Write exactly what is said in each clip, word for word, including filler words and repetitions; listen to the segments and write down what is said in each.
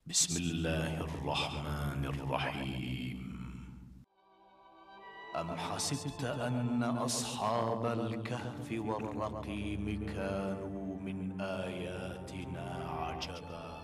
بسم الله الرحمن الرحيم. أم حسبت أن أصحاب الكهف والرقيم كانوا من آياتنا عجبا؟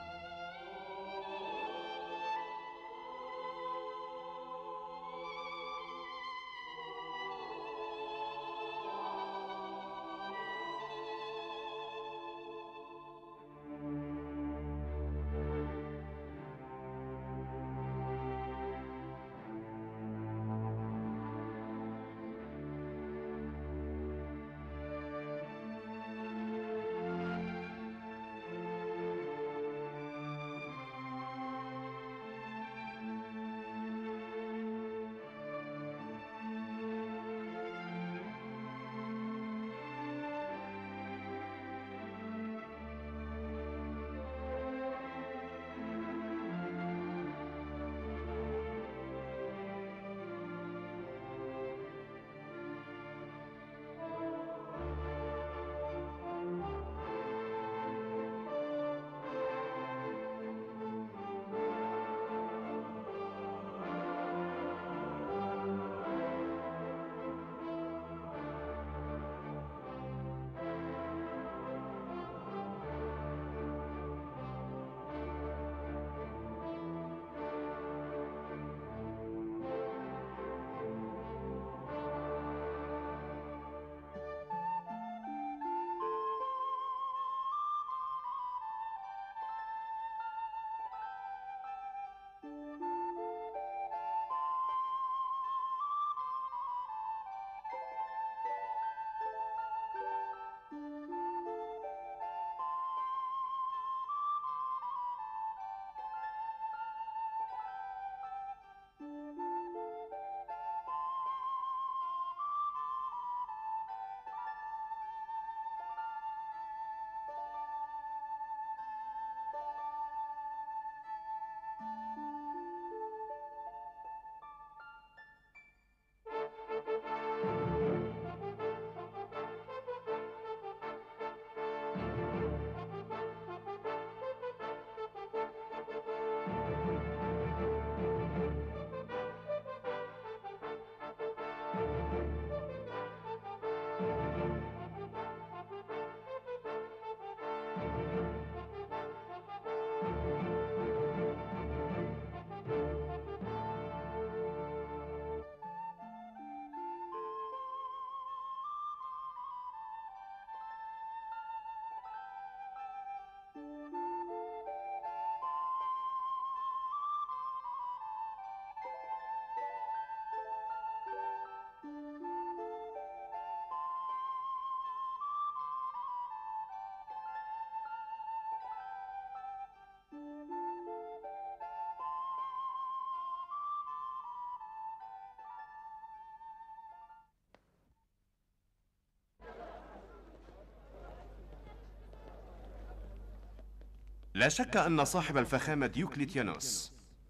لا شك أن صاحب الفخامة ديوكليتيانوس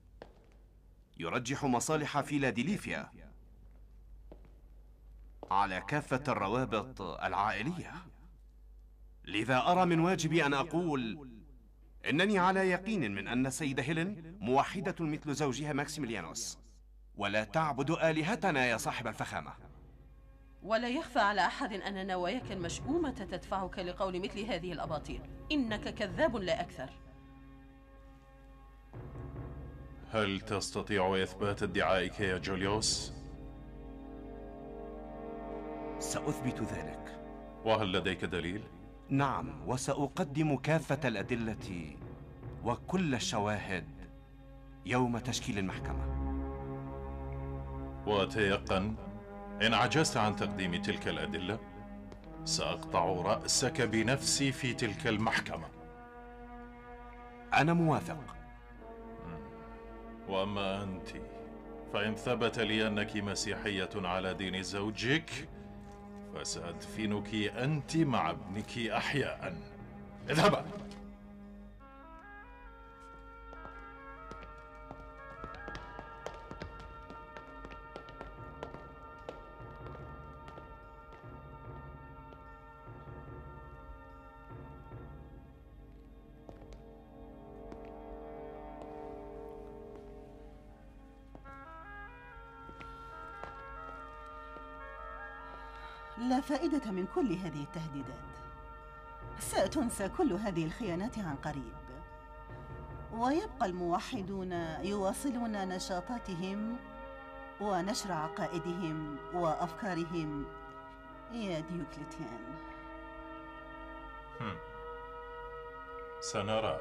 يرجح مصالح فيلادلفيا على كافة الروابط العائلية. لذا أرى من واجبي أن أقول إنني على يقين من أن السيدة هيلين موحدة مثل زوجها ماكسيميليانوس، ولا تعبد آلهتنا يا صاحب الفخامة. ولا يخفى على أحد أن نواياك المشؤومة تدفعك لقول مثل هذه الأباطيل. إنك كذاب لا أكثر. هل تستطيع إثبات ادعائك يا جوليوس؟ سأثبت ذلك. وهل لديك دليل؟ نعم، وسأقدم كافة الأدلة وكل الشواهد يوم تشكيل المحكمة. وتيقن إن عجزت عن تقديم تلك الأدلة سأقطع رأسك بنفسي في تلك المحكمة. أنا موافق. وأما أنت فإن ثبت لي أنك مسيحية على دين زوجك فسأدفنك أنت مع ابنك أحياء. اذهبا. لا فائدة من كل هذه التهديدات. ستنسى كل هذه الخيانات عن قريب، ويبقى الموحدون يواصلون نشاطاتهم ونشر عقائدهم وأفكارهم يا ديوكليتيان. سنرى.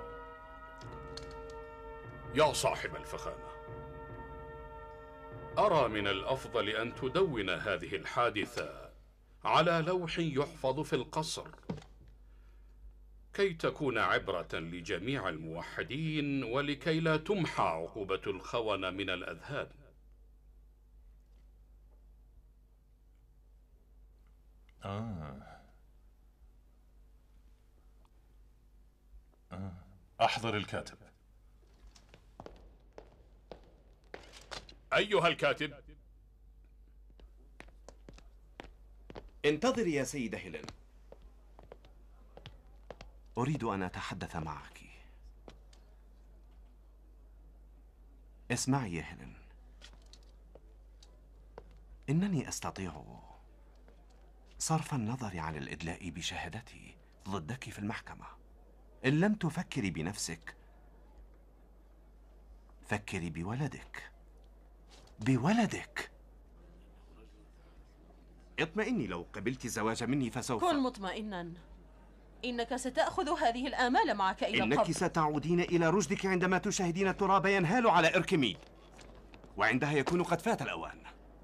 يا صاحب الفخامة، أرى من الأفضل أن تدون هذه الحادثة على لوح يحفظ في القصر، كي تكون عبرة لجميع الموحدين، ولكي لا تمحى عقوبة الخونة من الأذهان. آه. آه. أحضر الكاتب. أيها الكاتب. انتظري يا سيدة هيلين، أريد أن أتحدث معك. اسمعي يا هيلين، إنني أستطيع صرف النظر عن الإدلاء بشهادتي ضدك في المحكمة. إن لم تفكري بنفسك، فكري بولدك. بولدك. اطمئني، لو قبلت الزواج مني فسوف... كن مطمئنا، إنك ستأخذ هذه الآمال معك إلى إنك القبر. ستعودين إلى رشدك عندما تشاهدين التراب ينهال على إركميد، وعندها يكون قد فات الأوان.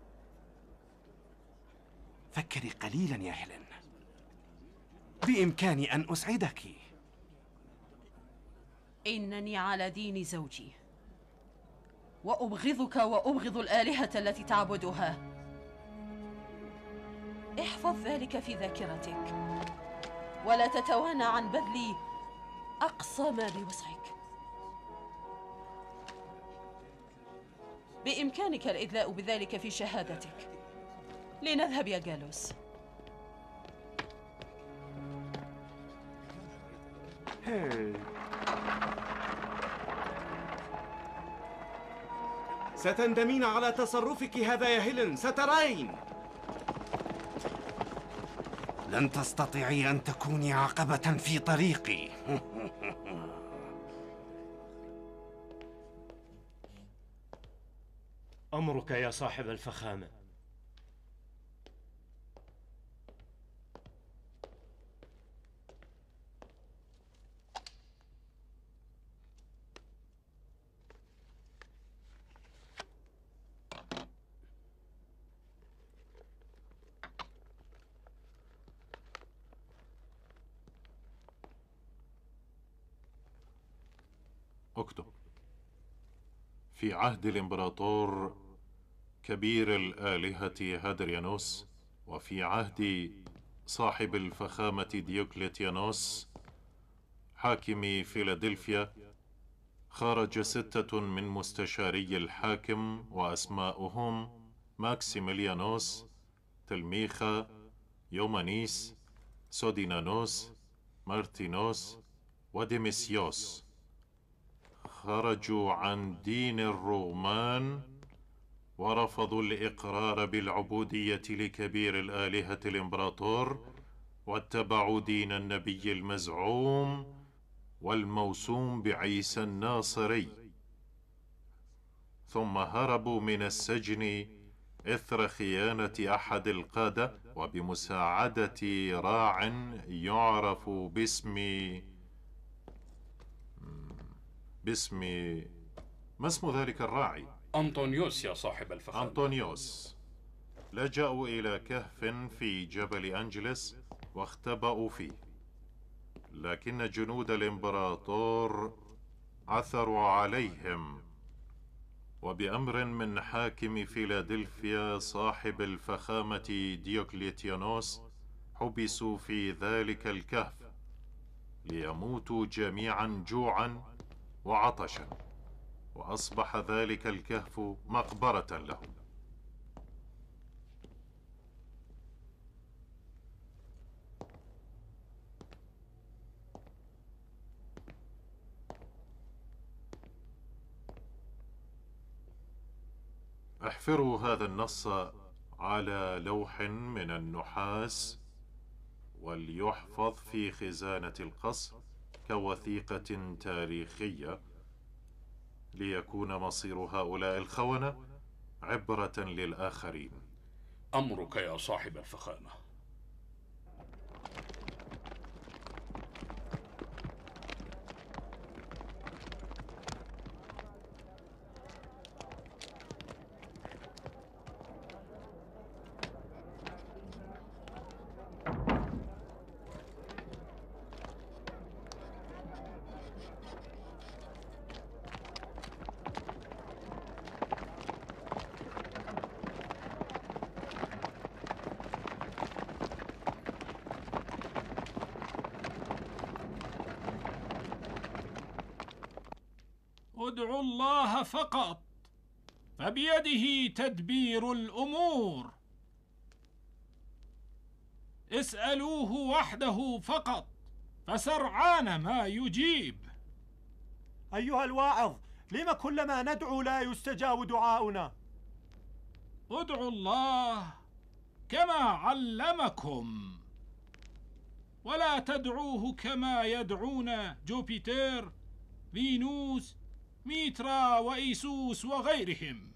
فكري قليلا يا هيلين، بإمكاني أن أسعدك. إنني على دين زوجي، وأبغضك وأبغض الآلهة التي تعبدها. احفظ ذلك في ذاكرتك، ولا تتوانى عن بذل أقصى ما بوسعك. بإمكانك الإدلاء بذلك في شهادتك. لنذهب يا جالوس. ستندمين على تصرفك هذا يا هيلين، سترين. لن تستطيعي أن تكوني عقبة في طريقي. أمرك يا صاحب الفخامة. اكتب: في عهد الإمبراطور كبير الآلهة هادريانوس، وفي عهد صاحب الفخامة ديوكليتيانوس حاكم فيلادلفيا، خرج ستة من مستشاري الحاكم، وأسماؤهم ماكسيميليانوس، تلميخا، يومانيس، سودينانوس، مارتينوس، وديميسيوس. خرجوا عن دين الرومان ورفضوا الإقرار بالعبودية لكبير الآلهة الإمبراطور، واتبعوا دين النبي المزعوم والموسوم بعيسى الناصري، ثم هربوا من السجن إثر خيانة أحد القادة وبمساعدة راع يعرف باسم باسم ما اسم ذلك الراعي؟ أنطونيوس يا صاحب الفخامة. أنطونيوس. لجأوا إلى كهف في جبل أنجلس واختبأوا فيه، لكن جنود الإمبراطور عثروا عليهم، وبأمر من حاكم فيلادلفيا صاحب الفخامة ديوكليتيانوس حبسوا في ذلك الكهف ليموتوا جميعا جوعا وعطشا، وأصبح ذلك الكهف مقبرة لهم. احفروا هذا النص على لوح من النحاس وليحفظ في خزانة القصر كوثيقة تاريخية ليكون مصير هؤلاء الخونة عبرة للآخرين. أمرك يا صاحب الفخامة. ادعوا الله فقط فبيده تدبير الأمور. اسألوه وحده فقط فسرعان ما يجيب. أيها الواعظ، لم كلما ندعو لا يستجاب دعاؤنا؟ ادعوا الله كما علمكم، ولا تدعوه كما يدعون جوبيتر، فينوس، ميترا وإيسوس وغيرهم.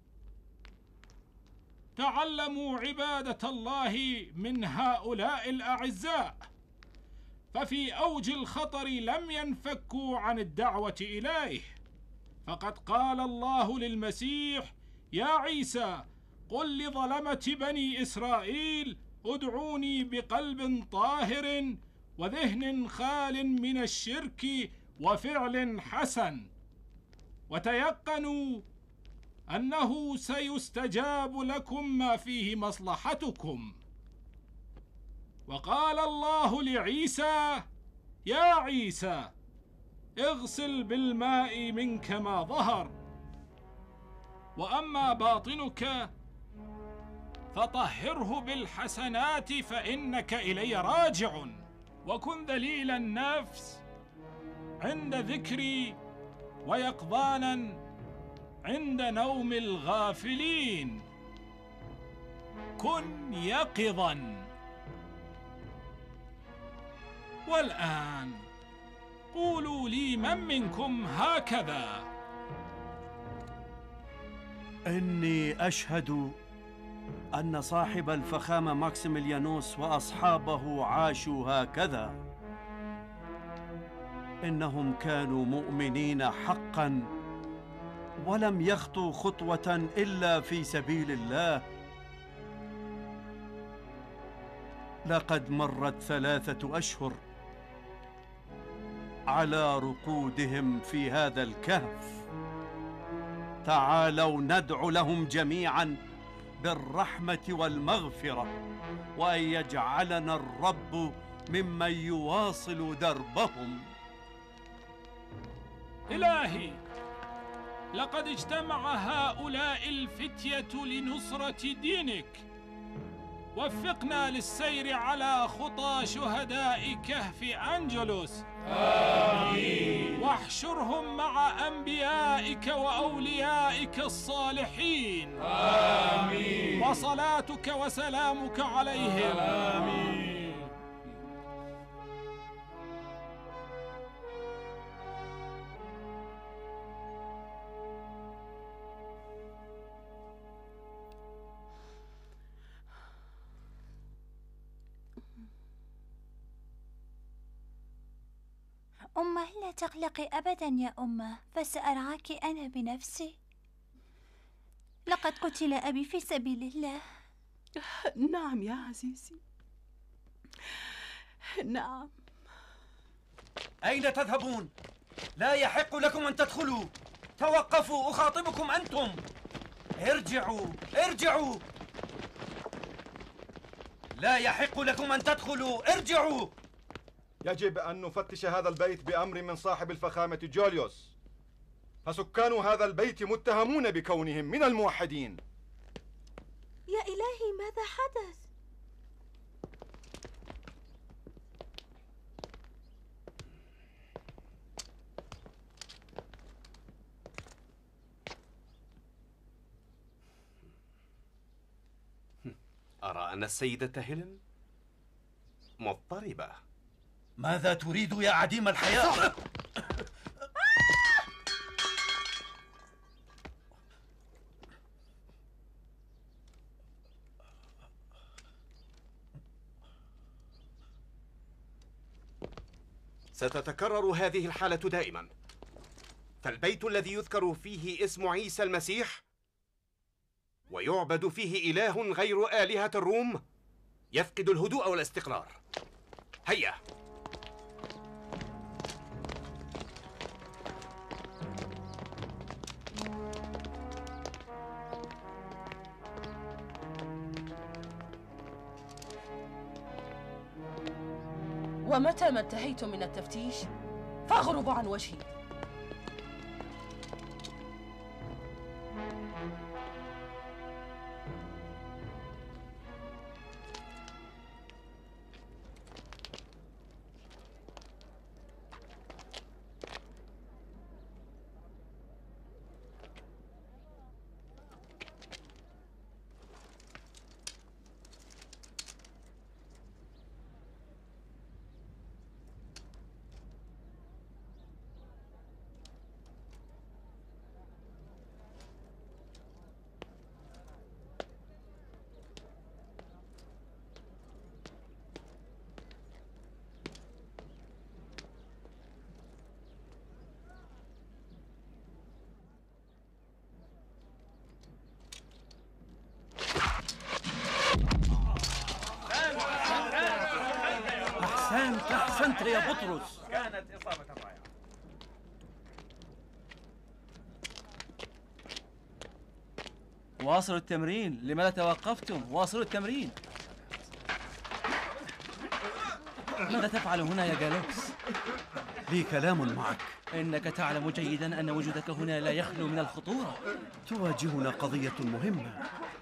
تعلموا عبادة الله من هؤلاء الأعزاء، ففي أوج الخطر لم ينفكوا عن الدعوة إليه. فقد قال الله للمسيح: يا عيسى، قل لظلمة بني إسرائيل ادعوني بقلب طاهر وذهن خال من الشرك وفعل حسن، وتيقنوا أنه سيستجاب لكم ما فيه مصلحتكم. وقال الله لعيسى: يا عيسى، اغسل بالماء منك ما ظهر، وأما باطنك فطهره بالحسنات فإنك إلي راجع. وكن ذليل النفس عند ذكري ويقظانا عند نوم الغافلين. كن يقظا. والآن قولوا لي من منكم هكذا: إني أشهد أن صاحب الفخامة ماكسيميليانوس وأصحابه عاشوا هكذا. إنهم كانوا مؤمنين حقا ولم يخطوا خطوة إلا في سبيل الله. لقد مرت ثلاثة أشهر على رقودهم في هذا الكهف. تعالوا ندعو لهم جميعا بالرحمة والمغفرة، وأن يجعلنا الرب ممن يواصل دربهم. إلهي، لقد اجتمع هؤلاء الفتية لنصرة دينك. وفقنا للسير على خطى شهداء كهف أنجلوس. آمين. واحشرهم مع أنبيائك وأوليائك الصالحين. آمين. وصلاتك وسلامك عليهم. آمين. أمه، لا تقلقي أبدا يا أمه، فسأرعاك أنا بنفسي. لقد قتل أبي في سبيل الله. نعم يا عزيزي، نعم. أين تذهبون؟ لا يحق لكم أن تدخلوا. توقفوا، أخاطبكم أنتم. ارجعوا ارجعوا. لا يحق لكم أن تدخلوا. ارجعوا. يجب أن نفتش هذا البيت بأمر من صاحب الفخامة جوليوس، فسكان هذا البيت متهمون بكونهم من الموحدين. يا إلهي، ماذا حدث؟ أرى أن السيدة هيلين مضطربة. ماذا تريد يا عديم الحياة؟ ستتكرر هذه الحالة دائما، فالبيت الذي يذكر فيه اسم عيسى المسيح ويعبد فيه إله غير آلهة الروم يفقد الهدوء والاستقرار. هيا. ومتى ما انتهيتم من التفتيش فاغربوا عن وجهي. أحسنت أحسنت يا بطرس. كانت إصابة رائعة. واصلوا التمرين. لماذا توقفتم؟ واصلوا التمرين. ماذا تفعل هنا يا جالوكس؟ لي كلام معك. إنك تعلم جيدا أن وجودك هنا لا يخلو من الخطورة. تواجهنا قضية مهمة،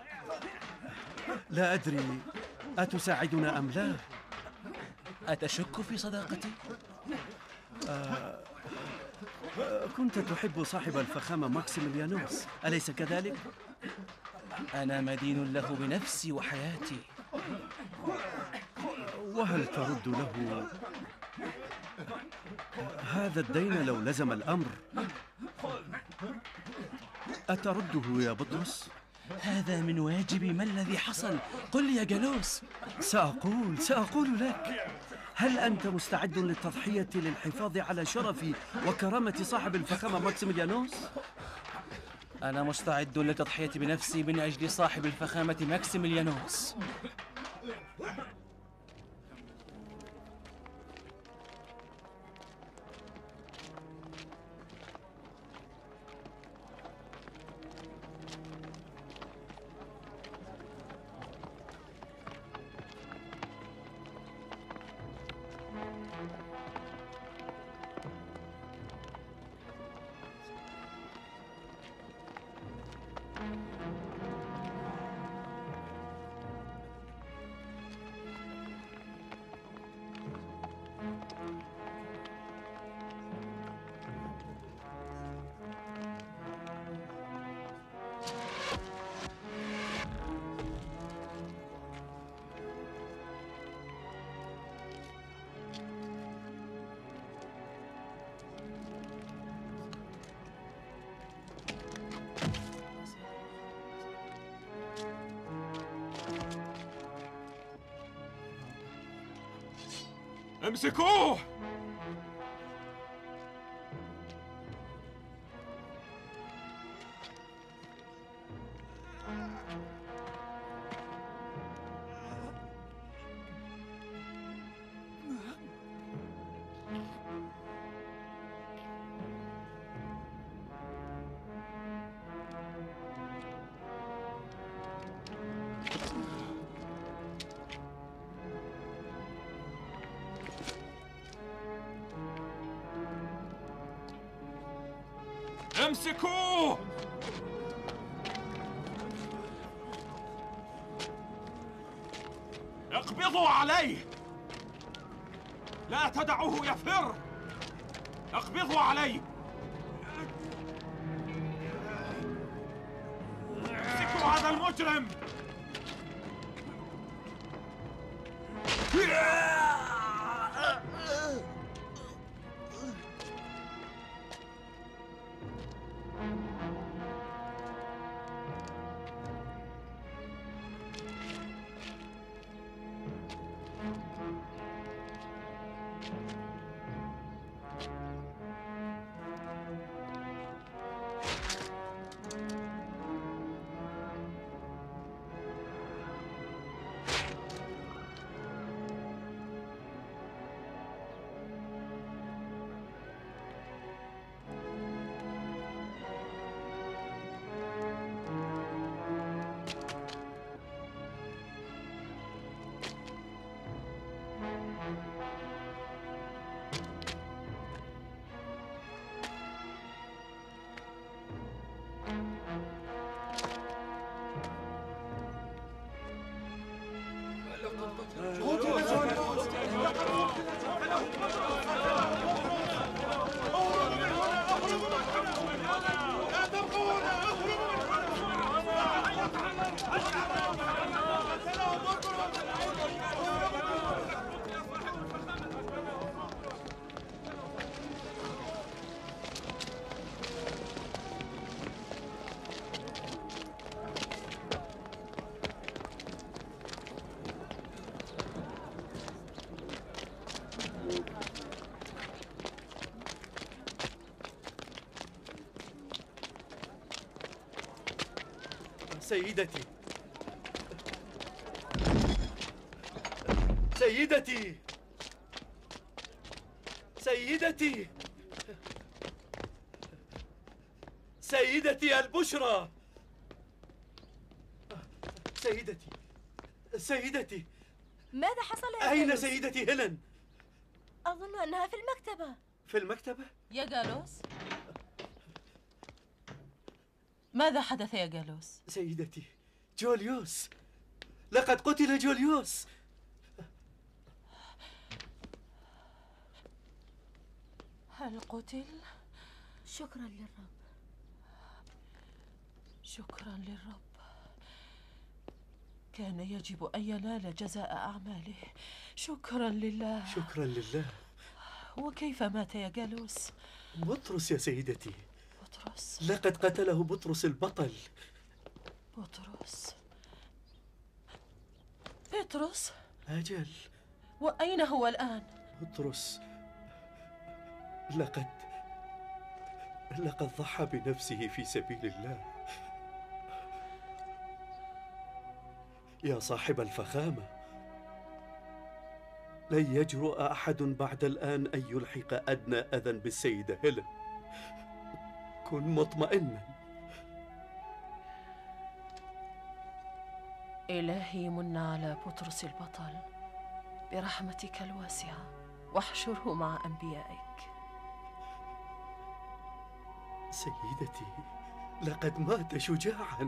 لا أدري أتساعدنا أم لا. أتشك في صداقتي؟ آه كنت تحب صاحب الفخامة ماكسيميليانوس، أليس كذلك؟ أنا مدين له بنفسي وحياتي. وهل ترد له هذا الدين لو لزم الأمر؟ أترده يا بطرس؟ هذا من واجبي. ما الذي حصل؟ قل لي يا جالوس. سأقول سأقول لك. هل أنت مستعد للتضحية للحفاظ على شرف وكرامة صاحب الفخامة ماكسيميليانوس؟ أنا مستعد للتضحية بنفسي من أجل صاحب الفخامة ماكسيميليانوس. امسكوه! امسكوه! اقبضوا عليه! لا تدعوه يفر! اقبضوا عليه! امسكوا هذا المجرم! سيدتي سيدتي سيدتي سيدتي البشرى سيدتي سيدتي ماذا حصل يا أين جالوس؟ سيدتي هيلين؟ أظن أنها في المكتبة. في المكتبة؟ يا جالوس، ماذا حدث يا جالوس؟ سيدتي جوليوس، لقد قتل جوليوس. هل قتل؟ شكرا للرب. شكرا للرب. كان يجب أن ينال جزاء أعماله. شكرا لله. شكرا لله. وكيف مات يا جالوس؟ بطرس يا سيدتي. بطرس؟ لقد قتله بطرس البطل. بطرس؟ بطرس؟ أجل. وأين هو الآن؟ بطرس لقد لقد ضحى بنفسه في سبيل الله. يا صاحب الفخامة، لن يجرؤ أحد بعد الآن أن يلحق أدنى أذى بالسيدة هيلين. كن مطمئنا. إلهي من على بطرس البطل برحمتك الواسعة، واحشره مع أنبيائك. سيدتي، لقد مات شجاعا.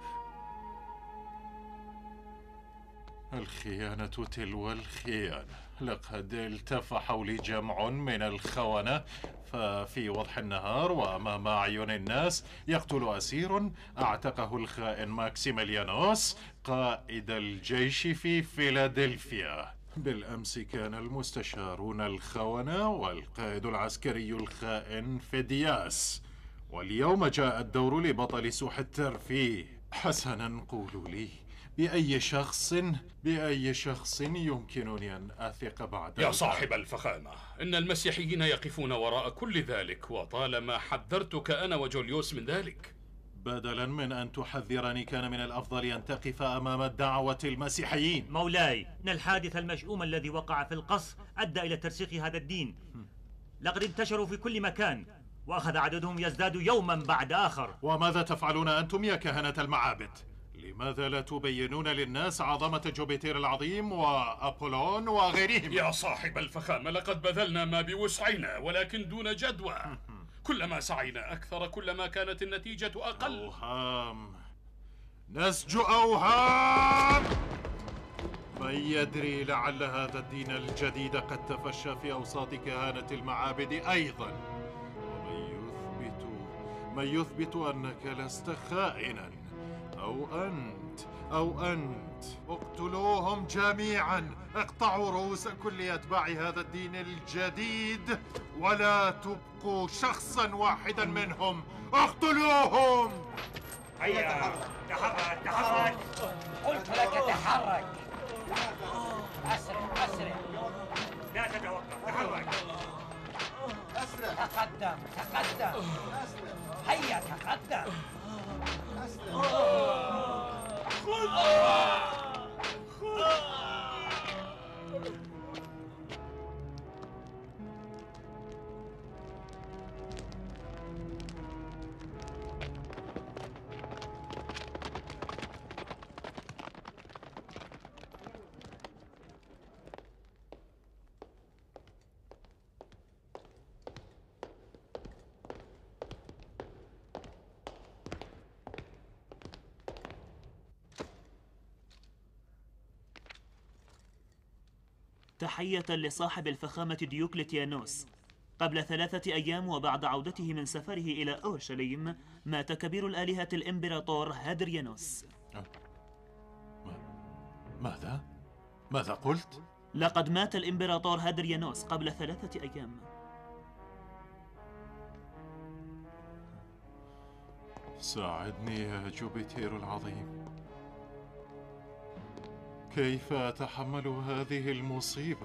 الخيانة تلو الخيانة. لقد التف حولي جمع من الخونة، ففي وضح النهار وأمام أعين الناس يقتل أسير اعتقه الخائن ماكسيميليانوس قائد الجيش في فيلادلفيا. بالأمس كان المستشارون الخونة والقائد العسكري الخائن فيدياس، واليوم جاء الدور لبطل سوح الترفيه. حسنا قولوا لي، بأي شخص بأي شخص يمكنني أن أثق بعد يا صاحب الفخامة، إن المسيحيين يقفون وراء كل ذلك، وطالما حذرتك أنا وجوليوس من ذلك. بدلا من أن تحذرني كان من الأفضل أن تقف أمام دعوة المسيحيين. مولاي، إن الحادث المشؤوم الذي وقع في القصر أدى إلى ترسيخ هذا الدين. لقد انتشروا في كل مكان، وأخذ عددهم يزداد يوما بعد آخر. وماذا تفعلون أنتم يا كهنة المعابد؟ لماذا لا تبينون للناس عظمة جوبيتير العظيم وأبولون وغيرهم؟ يا صاحب الفخامة، لقد بذلنا ما بوسعنا ولكن دون جدوى. كلما سعينا أكثر كلما كانت النتيجة أقل. أوهام، نسج أوهام. من يدري، لعل هذا الدين الجديد قد تفشى في أوساط كهنة المعابد أيضا، ومن يثبت من يثبت أنك لست خائنا، أو أنت أو أنت. اقتلوهم جميعا، اقطعوا رؤوس كل أتباع هذا الدين الجديد، ولا تبقوا شخصا واحدا منهم. اقتلوهم. هيا تحرك تحرك. قلت لك تحرك. أسرع أسرع. لا تتوقف، تحرك. أسرع. تقدم تقدم. هيا تقدم. تحية لصاحب الفخامة ديوكليتيانوس. قبل ثلاثة أيام وبعد عودته من سفره إلى أورشليم مات كبير الآلهة الإمبراطور هادريانوس. ماذا؟ ماذا قلت؟ لقد مات الإمبراطور هادريانوس قبل ثلاثة أيام. ساعدني يا جوبيتير العظيم. كيف أتحمل هذه المصيبة؟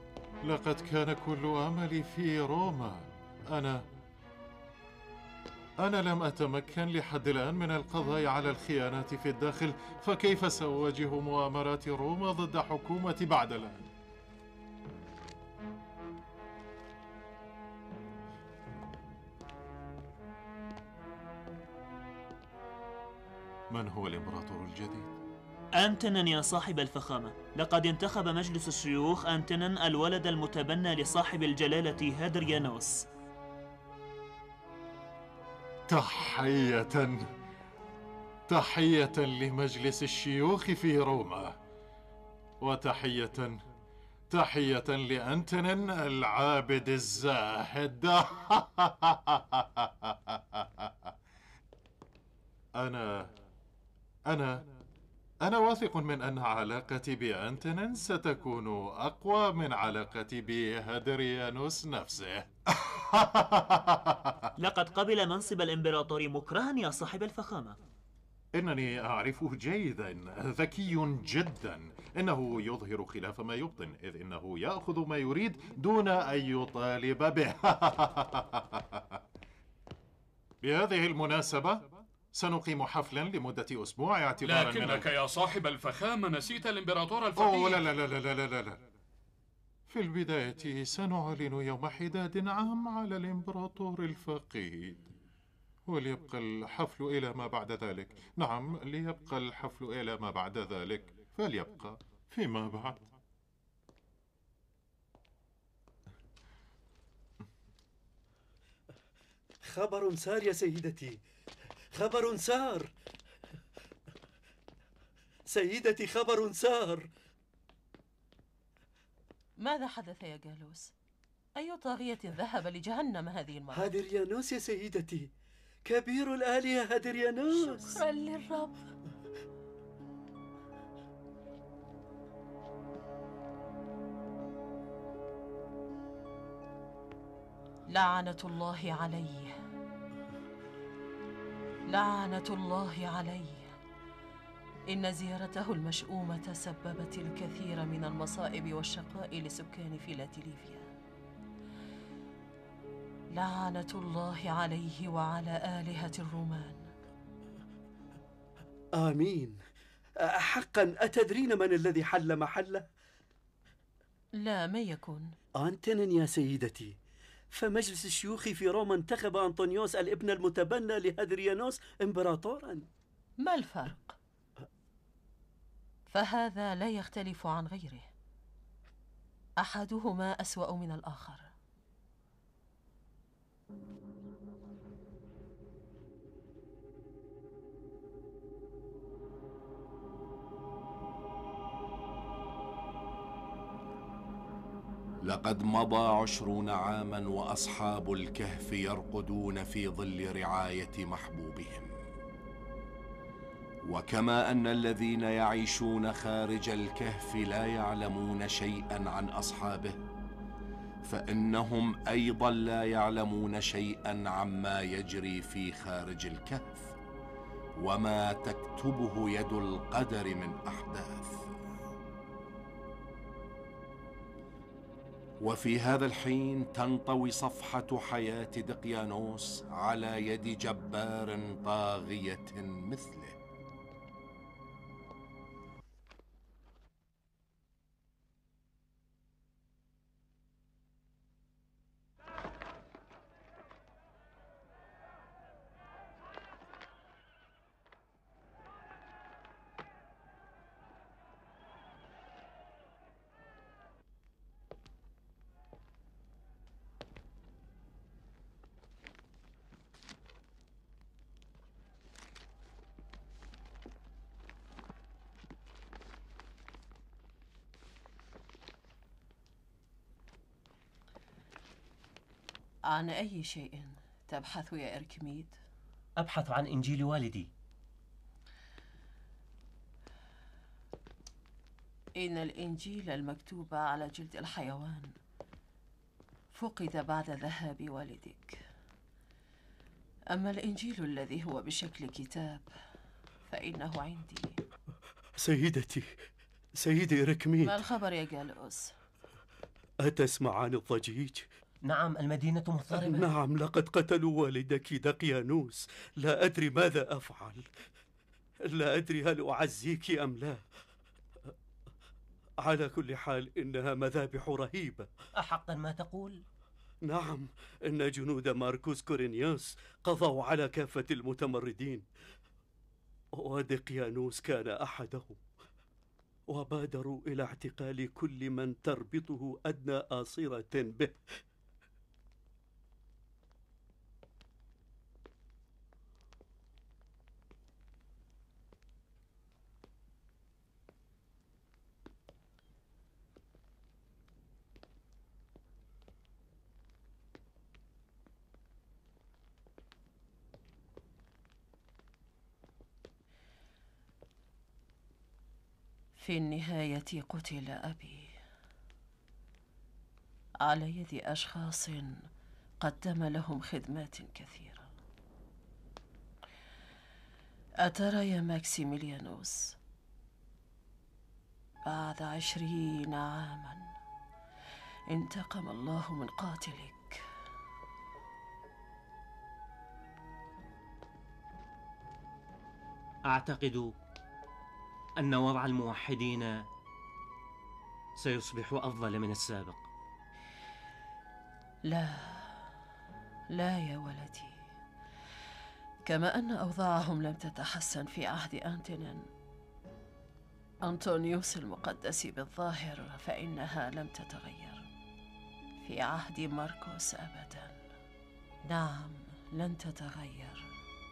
لقد كان كل أملي في روما. أنا أنا لم أتمكن لحد الآن من القضاء على الخيانات في الداخل، فكيف سأواجه مؤامرات روما ضد حكومتي بعد الآن؟ من هو الإمبراطور الجديد؟ أنتنن يا صاحب الفخامة، لقد انتخب مجلس الشيوخ أنتنن الولد المتبنى لصاحب الجلالة هادريانوس. تحية تحية لمجلس الشيوخ في روما، وتحية تحية لأنتنن العابد الزاهد. أنا أنا أنا واثق من أن علاقتي بأنتنن ستكون أقوى من علاقتي بهادريانوس نفسه. لقد قبل منصب الإمبراطور مكرها يا صاحب الفخامة. إنني أعرفه جيدا، ذكي جدا. إنه يظهر خلاف ما يبطن، إذ إنه يأخذ ما يريد دون أن يطالب به. بهذه المناسبة سنقيم حفلا لمدة أسبوع اعتبارا من لكنك يا صاحب الفخامة نسيت الإمبراطور الفقيد. أوه لا لا لا لا لا لا لا. في البداية سنعلن يوم حداد عام على الإمبراطور الفقيد، وليبقى الحفل إلى ما بعد ذلك. نعم، ليبقى الحفل إلى ما بعد ذلك، فليبقى فيما بعد. خبر سار يا سيدتي، خبر سار سيدتي، خبر سار. ماذا حدث يا جالوس؟ أي طاغية ذهب لجهنم هذه المرة؟ هادريانوس يا سيدتي، كبير الآلهة هادريانوس. شكرا للرب. لعنة الله عليه، لعنة الله عليه. إن زيارته المشؤومة سببت الكثير من المصائب والشقاء لسكان فيلادلفيا. لعنة الله عليه وعلى آلهة الرومان. آمين. حقا أتدرين من الذي حل محله؟ لا، ما يكون؟ أنتنن يا سيدتي، فمجلس الشيوخ في روما انتخب أنطونيوس الابن المتبنى لهادريانوس إمبراطورا. ما الفرق؟ فهذا لا يختلف عن غيره، أحدهما أسوأ من الآخر. لقد مضى عشرون عاما وأصحاب الكهف يرقدون في ظل رعاية محبوبهم، وكما أن الذين يعيشون خارج الكهف لا يعلمون شيئا عن أصحابه، فإنهم أيضا لا يعلمون شيئا عما يجري في خارج الكهف وما تكتبه يد القدر من أحداث. وفي هذا الحين تنطوي صفحة حياة دقيانوس على يد جبار طاغية مثله. عن أي شيء تبحث يا إركميد؟ أبحث عن إنجيل والدي. إن الإنجيل المكتوب على جلد الحيوان فقد بعد ذهاب والدك، أما الإنجيل الذي هو بشكل كتاب فإنه عندي. سيدتي، سيدي إركميد، ما الخبر يا جالوس؟ أتسمعان الضجيج؟ نعم، المدينة مضطربة. نعم، لقد قتلوا والدك دقيانوس. لا أدري ماذا أفعل. لا أدري هل أعزيك أم لا. على كل حال إنها مذابح رهيبة. أحقا ما تقول؟ نعم، إن جنود ماركوس كورينيوس قضوا على كافة المتمردين، ودقيانوس كان أحدهم، وبادروا إلى اعتقال كل من تربطه أدنى آصرة به. في النهاية قتل أبي على يد أشخاص قدم لهم خدمات كثيرة. أترى يا ماكسيميليانوس، بعد عشرين عاما انتقم الله من قاتلك. أعتقد أن وضع الموحدين سيصبح أفضل من السابق. لا لا يا ولدي، كما أن أوضاعهم لم تتحسن في عهد أنتونين أنطونيوس المقدس بالظاهر، فإنها لم تتغير في عهد ماركوس أبدا. نعم، لن تتغير.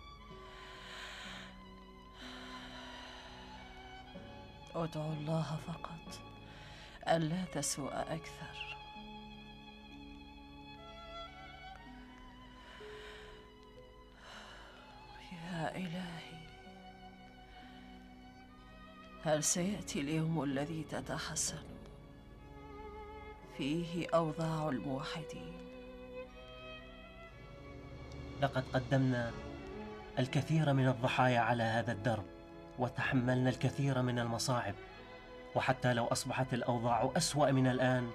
ادعو الله فقط ألا تسوء أكثر. يا إلهي، هل سيأتي اليوم الذي تتحسن فيه أوضاع الموحدين؟ لقد قدمنا الكثير من الضحايا على هذا الدرب، وتحملنا الكثير من المصاعب، وحتى لو أصبحت الأوضاع أسوأ من الآن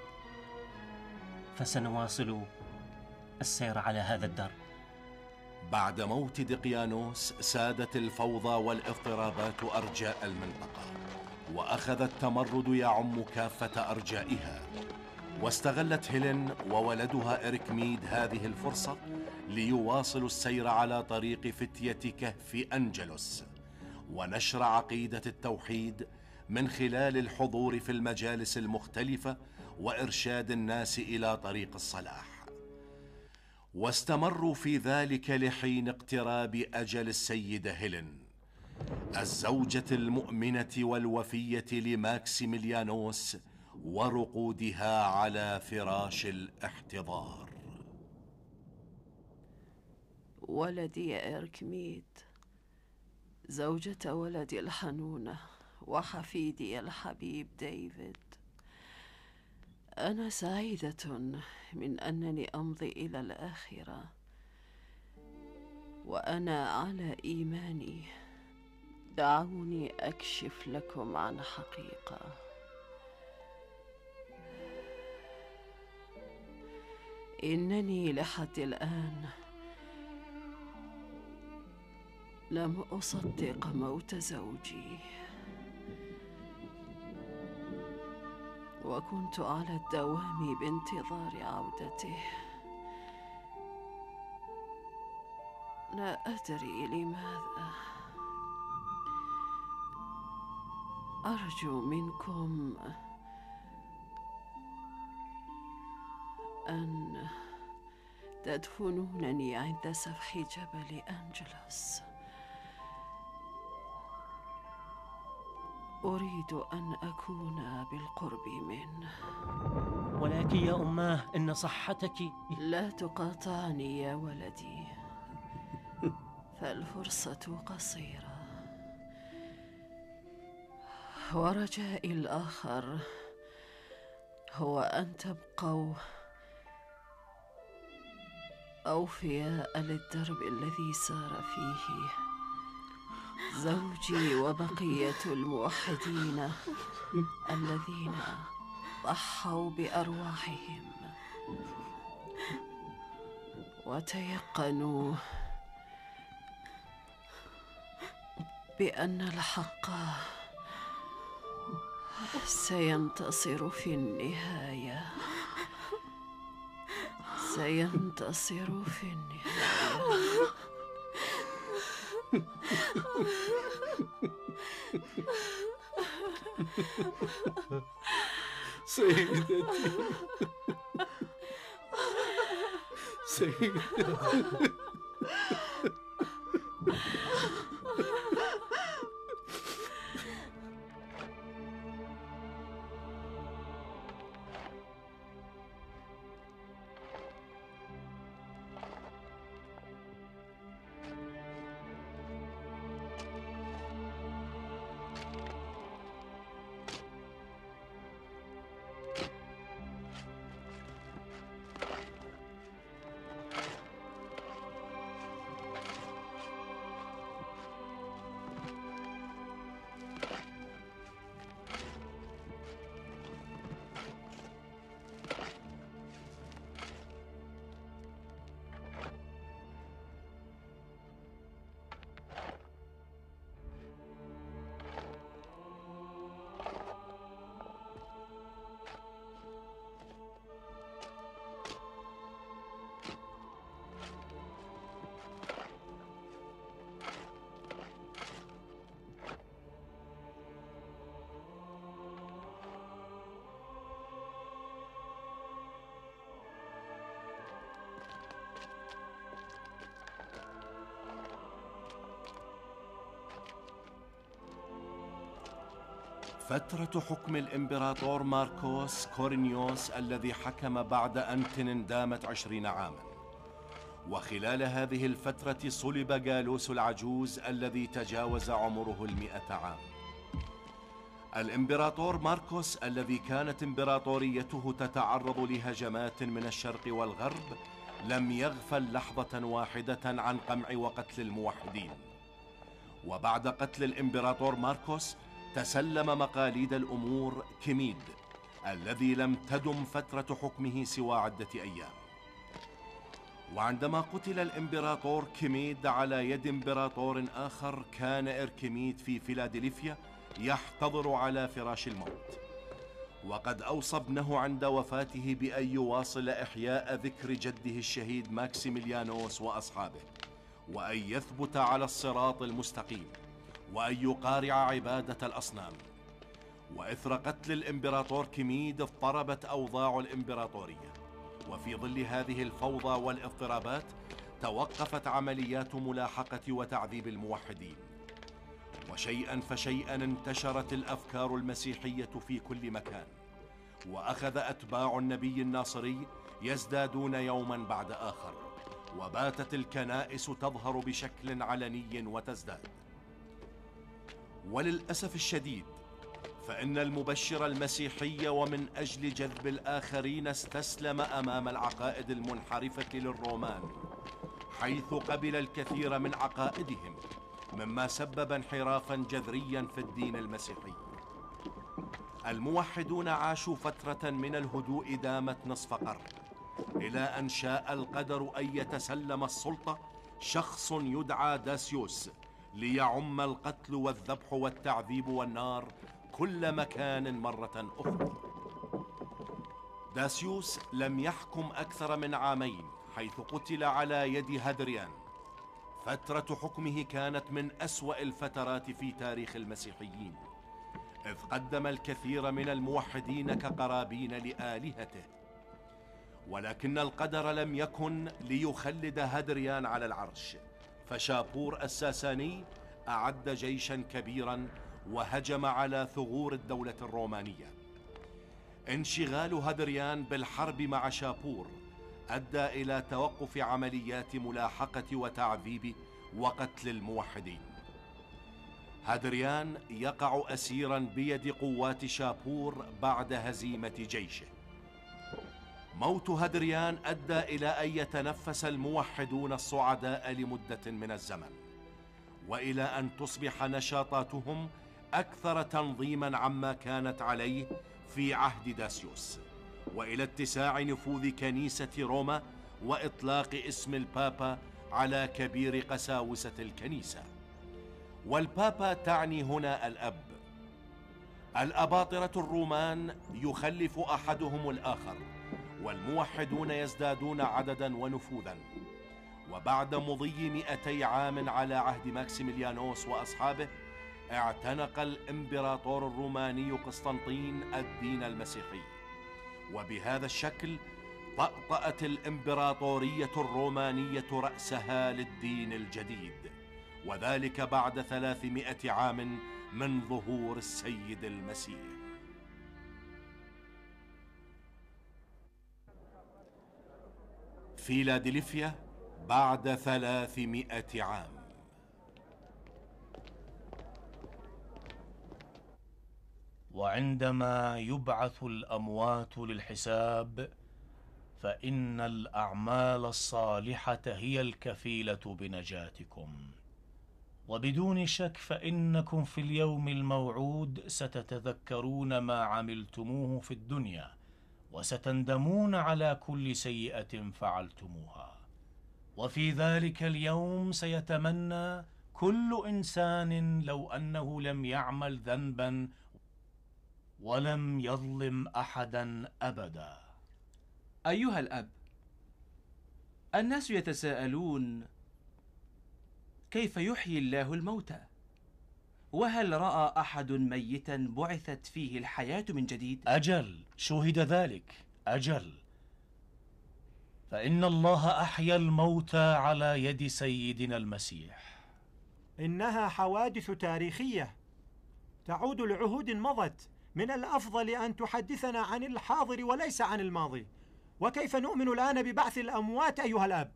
فسنواصل السير على هذا الدرب. بعد موت دقيانوس سادت الفوضى والاضطرابات أرجاء المنطقة، وأخذ التمرد يعم كافة أرجائها. واستغلت هيلين وولدها إركميد هذه الفرصة ليواصلوا السير على طريق فتية كهف أنجلوس، ونشر عقيدة التوحيد من خلال الحضور في المجالس المختلفة وإرشاد الناس إلى طريق الصلاح. واستمروا في ذلك لحين اقتراب أجل السيدة هيلين، الزوجة المؤمنة والوفية لماكسيميليانوس، ورقودها على فراش الاحتضار. ولدي يا إركميد، زوجة ولدي الحنونة وحفيدي الحبيب ديفيد، أنا سعيدة من أنني أمضي إلى الآخرة وأنا على إيماني. دعوني أكشف لكم عن حقيقة. إنني لحد الآن لم أصدق موت زوجي، وكنت على الدوام بانتظار عودته. لا أدري لماذا. أرجو منكم أن تدفنونني عند سفح جبل أنجلوس. أريد أن أكون بالقرب منه. ولكن يا أماه إن صحتك. لا تقاطعني يا ولدي، فالفرصة قصيرة. ورجائي الآخر هو أن تبقوا أوفياء للدرب الذي سار فيه زوجي وبقية الموحدين الذين ضحوا بأرواحهم وتيقنوا بأن الحق سينتصر في النهاية. سينتصر في النهاية. سيدتي سيدتي فترة حكم الإمبراطور ماركوس كورينيوس الذي حكم بعد أنتن دامت عشرين عاما، وخلال هذه الفترة صلب جالوس العجوز الذي تجاوز عمره المئة عام. الإمبراطور ماركوس الذي كانت إمبراطوريته تتعرض لهجمات من الشرق والغرب لم يغفل لحظة واحدة عن قمع وقتل الموحدين. وبعد قتل الإمبراطور ماركوس تسلم مقاليد الأمور كيميد الذي لم تدم فترة حكمه سوى عدة أيام. وعندما قتل الإمبراطور كيميد على يد إمبراطور آخر كان إركيميد في فيلادلفيا يحتضر على فراش الموت، وقد أوصى ابنه عند وفاته بأن يواصل إحياء ذكر جده الشهيد ماكسيميليانوس وأصحابه، وأن يثبت على الصراط المستقيم، وأن يقارع عبادة الأصنام. وإثر قتل الإمبراطور كيميد اضطربت أوضاع الإمبراطورية، وفي ظل هذه الفوضى والاضطرابات توقفت عمليات ملاحقة وتعذيب الموحدين، وشيئا فشيئا انتشرت الأفكار المسيحية في كل مكان، وأخذ أتباع النبي الناصري يزدادون يوما بعد آخر، وباتت الكنائس تظهر بشكل علني وتزداد. وللأسف الشديد فإن المبشر المسيحي ومن أجل جذب الآخرين استسلم أمام العقائد المنحرفة للرومان، حيث قبل الكثير من عقائدهم، مما سبب انحرافا جذريا في الدين المسيحي. الموحدون عاشوا فترة من الهدوء دامت نصف قرن، إلى أن شاء القدر أن يتسلم السلطة شخص يدعى داسيوس ليعم القتل والذبح والتعذيب والنار كل مكان مرة أخرى. داسيوس لم يحكم أكثر من عامين حيث قتل على يد هادريان. فترة حكمه كانت من أسوأ الفترات في تاريخ المسيحيين، إذ قدم الكثير من الموحدين كقرابين لآلهته، ولكن القدر لم يكن ليخلد هادريان على العرش، فشابور الساساني أعد جيشا كبيرا وهجم على ثغور الدولة الرومانية. انشغال هادريان بالحرب مع شابور أدى إلى توقف عمليات ملاحقة وتعذيب وقتل الموحدين. هادريان يقع أسيرا بيد قوات شابور بعد هزيمة جيشه. موت هادريان أدى إلى أن يتنفس الموحدون الصعداء لمدة من الزمن، وإلى أن تصبح نشاطاتهم أكثر تنظيما عما كانت عليه في عهد داسيوس، وإلى اتساع نفوذ كنيسة روما وإطلاق اسم البابا على كبير قساوسة الكنيسة. والبابا تعني هنا الأب. الأباطرة الرومان يخلف أحدهم الآخر، والموحدون يزدادون عددا ونفوذا. وبعد مضي مئتي عام على عهد ماكسيميليانوس وأصحابه، اعتنق الإمبراطور الروماني قسطنطين الدين المسيحي، وبهذا الشكل طأطأت الإمبراطورية الرومانية رأسها للدين الجديد، وذلك بعد ثلاثمائة عام من ظهور السيد المسيح. فيلادلفيا بعد ثلاثمائة عام. وعندما يبعث الأموات للحساب، فإن الأعمال الصالحة هي الكفيلة بنجاتكم، وبدون شك فإنكم في اليوم الموعود ستتذكرون ما عملتموه في الدنيا، وستندمون على كل سيئة فعلتموها. وفي ذلك اليوم سيتمنى كل إنسان لو أنه لم يعمل ذنبا ولم يظلم أحدا أبدا. أيها الأب، الناس يتساءلون كيف يحيي الله الموتى؟ وهل رأى أحد ميتا بعثت فيه الحياة من جديد؟ أجل، شهد ذلك، أجل، فإن الله أحيا الموتى على يد سيدنا المسيح. إنها حوادث تاريخية تعود لعهود مضت. من الأفضل أن تحدثنا عن الحاضر وليس عن الماضي. وكيف نؤمن الآن ببعث الأموات أيها الأب؟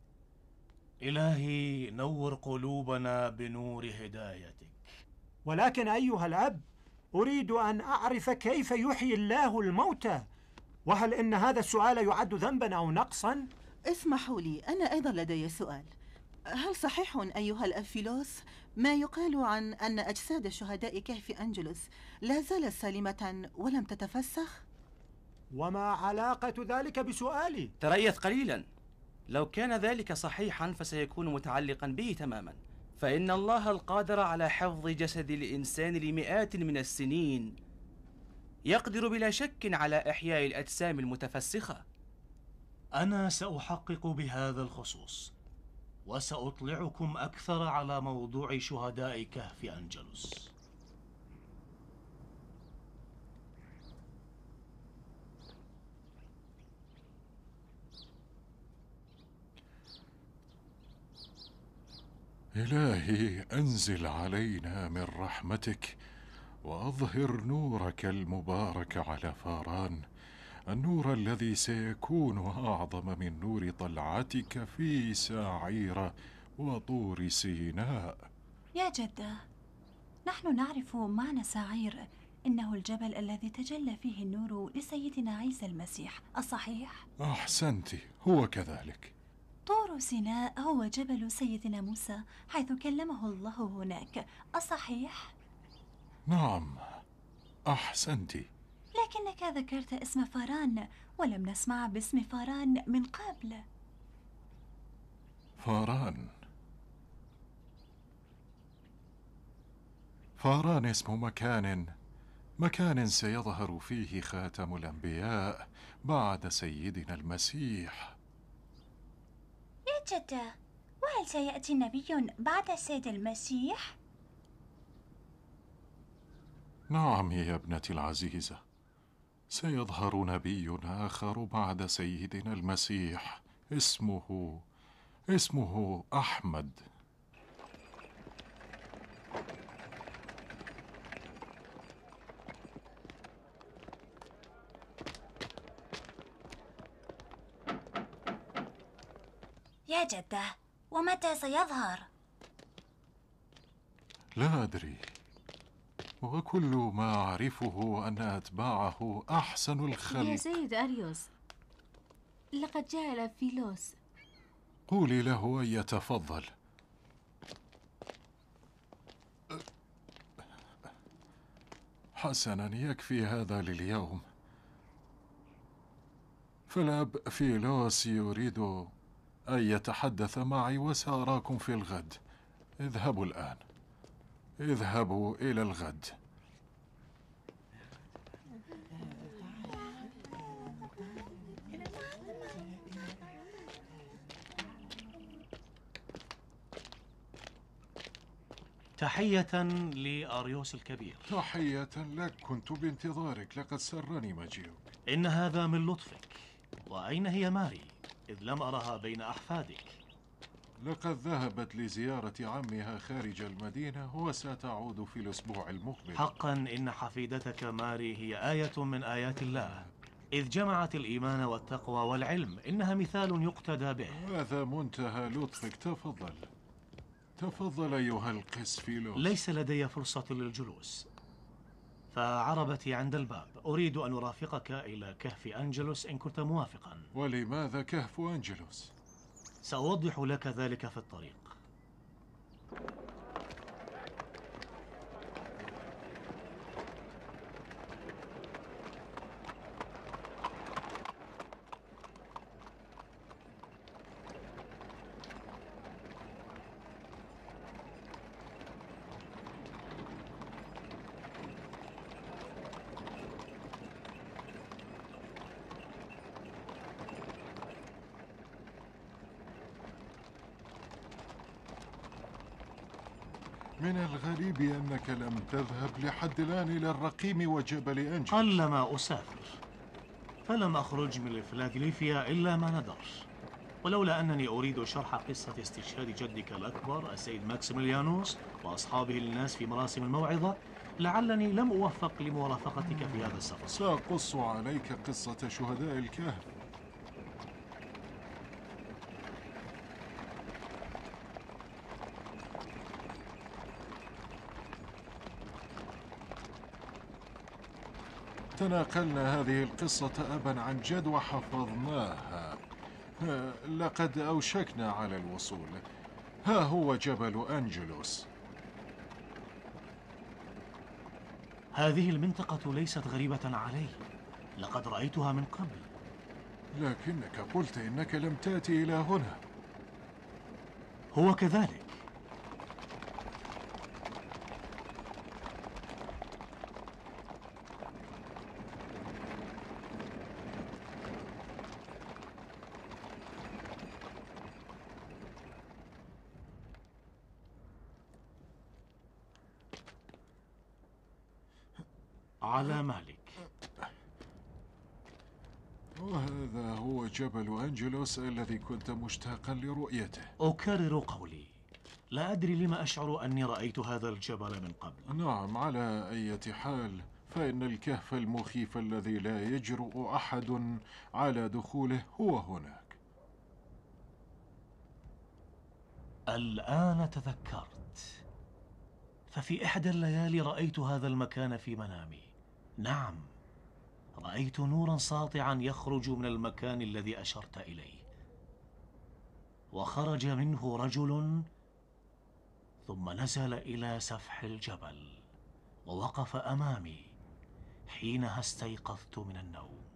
إلهي نور قلوبنا بنور هدايتك. ولكن أيها الأب، أريد أن أعرف كيف يحيي الله الموتى، وهل إن هذا السؤال يعد ذنبا أو نقصا؟ اسمحوا لي، أنا أيضا لدي سؤال. هل صحيح أيها الأفيلوس ما يقال عن أن أجساد شهداء كهف أنجلوس لا زالت سالمة ولم تتفسخ؟ وما علاقة ذلك بسؤالي؟ تريث قليلا. لو كان ذلك صحيحا فسيكون متعلقا به تماما، فإن الله القادر على حفظ جسد الإنسان لمئات من السنين يقدر بلا شك على إحياء الأجسام المتفسخة. أنا سأحقق بهذا الخصوص، وسأطلعكم أكثر على موضوع شهداء كهف أنجلوس. إلهي أنزل علينا من رحمتك، وأظهر نورك المبارك على فاران، النور الذي سيكون أعظم من نور طلعتك في ساعير وطور سيناء. يا جدة، نحن نعرف معنى ساعير، إنه الجبل الذي تجلى فيه النور لسيدنا عيسى المسيح، الصحيح؟ أحسنت، هو كذلك. طور سيناء هو جبل سيدنا موسى حيث كلمه الله هناك، الصحيح؟ نعم، أحسنت. لكنك ذكرت اسم فاران ولم نسمع باسم فاران من قبل. فاران فاران اسم مكان مكان سيظهر فيه خاتم الأنبياء بعد سيدنا المسيح. يا جدة، وهل سيأتي نبي بعد السيد المسيح؟ نعم يا ابنتي العزيزة، سيظهر نبي آخر بعد سيدنا المسيح، اسمه اسمه أحمد. يا جدة، ومتى سيظهر؟ لا أدري، وكل ما أعرفه أن أتباعه أحسن الخلق. يا سيد أريوس، لقد جاء الأفيلوس. قولي له أن يتفضل. حسنا، يكفي هذا لليوم. فالأب فيلوس يريد أن يتحدث معي وسأراكم في الغد. اذهبوا الآن، اذهبوا إلى الغد. تحية لأريوس الكبير. تحية لك، كنت بانتظارك، لقد سرني مجيئك. إن هذا من لطفك. وأين هي ماري؟ إذ لم أرها بين أحفادك. لقد ذهبت لزيارة عمها خارج المدينة وستعود في الأسبوع المقبل. حقا إن حفيدتك ماري هي آية من آيات الله، إذ جمعت الإيمان والتقوى والعلم. إنها مثال يقتدى به. هذا منتهى لطفك، تفضل تفضل أيها القس فيلوس. ليس لدي فرصة للجلوس، فعربتي عند الباب. أريد أن أرافقك إلى كهف أنجلوس إن كنت موافقا. ولماذا كهف أنجلوس؟ سأوضح لك ذلك في الطريق. من الغريب أنك لم تذهب لحد الآن إلى الرقيم وجبل أنجلوس. قلما أسافر، فلم أخرج من فيلادلفيا إلا ما ندر. ولولا أنني أريد شرح قصة استشهاد جدك الأكبر السيد ماكسيميليانوس وأصحابه للناس في مراسم الموعظة، لعلني لم أوفق لمرافقتك في هذا السفر. سأقص عليك قصة شهداء الكهف. تناقلنا هذه القصة أبا عن جد وحفظناها. لقد أوشكنا على الوصول. ها هو جبل أنجلوس. هذه المنطقة ليست غريبة علي، لقد رأيتها من قبل. لكنك قلت إنك لم تأتي إلى هنا. هو كذلك. على مالك. وهذا هو جبل أنجلوس الذي كنت مشتاقا لرؤيته. أكرر قولي، لا أدري لما أشعر أني رأيت هذا الجبل من قبل. نعم، على أي حال فإن الكهف المخيف الذي لا يجرؤ أحد على دخوله هو هناك. الآن تذكرت، ففي إحدى الليالي رأيت هذا المكان في منامي. نعم، رأيت نورا ساطعا يخرج من المكان الذي أشرت إليه، وخرج منه رجل ثم نزل إلى سفح الجبل ووقف أمامي. حينها استيقظت من النوم.